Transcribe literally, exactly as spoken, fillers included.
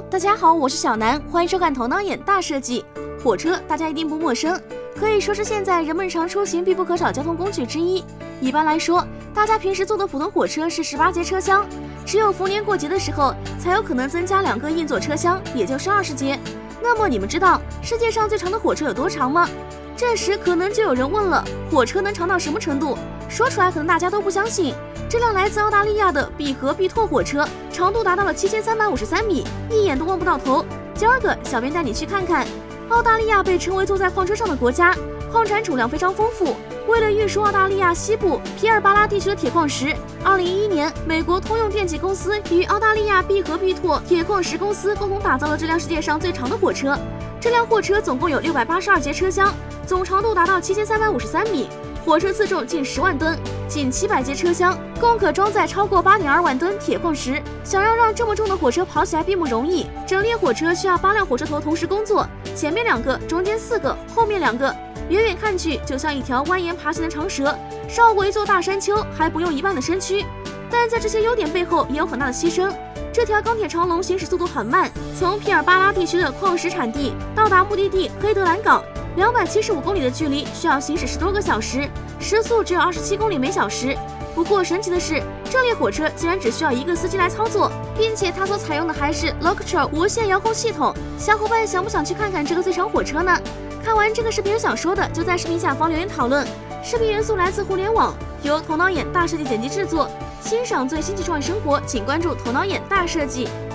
大家好，我是小南，欢迎收看《头脑眼大设计》。火车大家一定不陌生，可以说是现在人们日常出行必不可少交通工具之一。一般来说，大家平时坐的普通火车是十八节车厢，只有逢年过节的时候才有可能增加两个硬座车厢，也就是二十节。那么你们知道世界上最长的火车有多长吗？这时可能就有人问了，火车能长到什么程度？说出来可能大家都不相信。这辆来自澳大利亚的比和必拓火车，长度达到了七千三百五十三米，一眼都望不到头。今儿个小编带你去看看。澳大利亚被称为坐在矿车上的国家，矿产储量非常丰富。为了运输澳大利亚西部皮尔巴拉地区的铁矿石，二零一一年，美国通用电气公司与澳大利亚必和必拓铁矿石公司共同打造了这辆世界上最长的火车。这辆货车总共有六百八十二节车厢，总长度达到七千三百五十三米，火车自重近十万吨，仅七百节车厢共可装载超过八点二万吨铁矿石。想要让这么重的火车跑起来并不容易，整列火车需要八辆火车头同时工作，前面两个，中间四个，后面两个。远远看去就像一条蜿蜒爬行的长蛇，绕过一座大山丘还不用一半的身躯。但在这些优点背后也有很大的牺牲。这条钢铁长龙行驶速度很慢，从皮尔巴拉地区的矿石产地到达目的地黑德兰港，两百七十五公里的距离需要行驶十多个小时，时速只有二十七公里每小时。不过神奇的是，这列火车竟然只需要一个司机来操作，并且它所采用的还是 Locotrail 无线遥控系统。小伙伴想不想去看看这个最长火车呢？看完这个视频有想说的，就在视频下方留言讨论。视频元素来自互联网，由头脑眼大设计剪辑制作。欣赏最新奇创意生活，请关注头脑眼大设计。